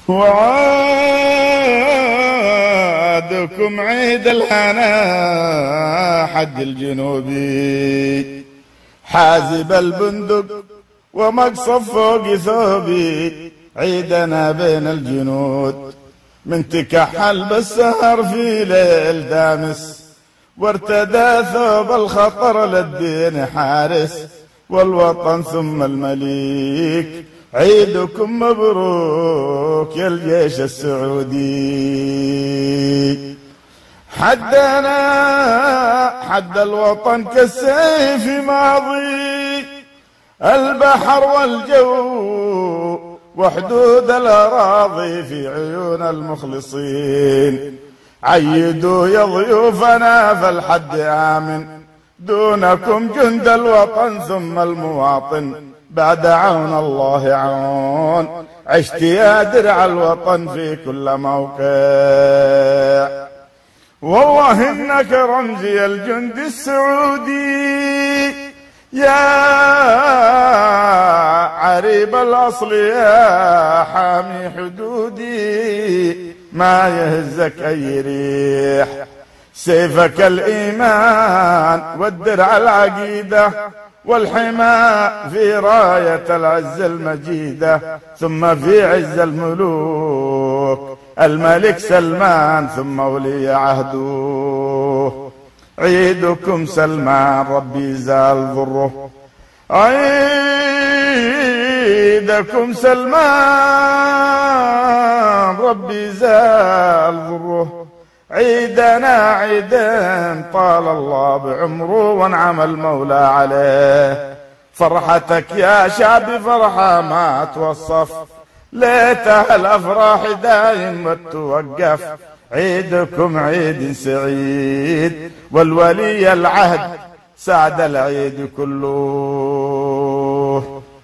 وعادكم عيد الهنا حد الجنوبي، حازب البندق ومقصف فوق ثوبي، عيدنا بين الجنود من تكحل بالسهر في ليل دامس، وارتدى ثوب الخطر للدين حارس، والوطن ثم المليك، عيدكم مبروك يا الجيش السعودي. حدنا حد الوطن كالسيف ماضي، البحر والجو وحدود الأراضي في عيون المخلصين، عيدوا يا ضيوفنا فالحد آمن، دونكم جند الوطن ثم المواطن، بعد عون الله عون، عشت يا درع الوطن في كل موقع، والله إنك رمزي الجند السعودي، يا عريب الأصل يا حامي حدودي، ما يهزك أي ريح، سيفك الإيمان والدرع العقيدة، والحمى في راية العز المجيدة، ثم في عز الملوك الملك سلمان ثم ولي عهده، عيدكم سلمان ربي زال ضره، عيدكم سلمان ربي زال ضره، عيدنا عيدين طال الله بعمره وانعم المولى عليه، فرحتك يا شعبي فرحة ما توصف، ليتها الأفراح دايم وتوقف، عيدكم عيد سعيد والولي العهد سعد العيد كله.